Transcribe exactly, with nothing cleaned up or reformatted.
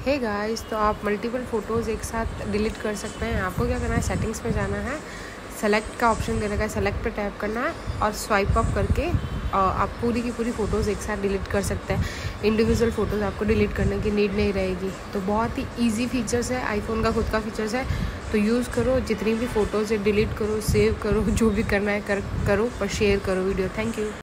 Hey guys, तो आप multiple photos एक साथ डिलीट कर सकते हैं। आपको क्या करना है, सेटिंग्स में जाना है, सेलेक्ट का ऑप्शन देने का है, सेलेक्ट पे टैप करना है और स्वाइप अप करके आप पूरी की पूरी फ़ोटोज़ एक साथ डिलीट कर सकते हैं। इंडिविजुअल फ़ोटोज़ आपको डिलीट करने की नीड नहीं रहेगी। तो बहुत ही ईजी फीचर्स है, आईफोन का खुद का फीचर्स है, तो यूज़ करो। जितनी भी फ़ोटोज़ है डिलीट करो, सेव करो, जो भी करना है कर करो, पर शेयर करो वीडियो। Thank you.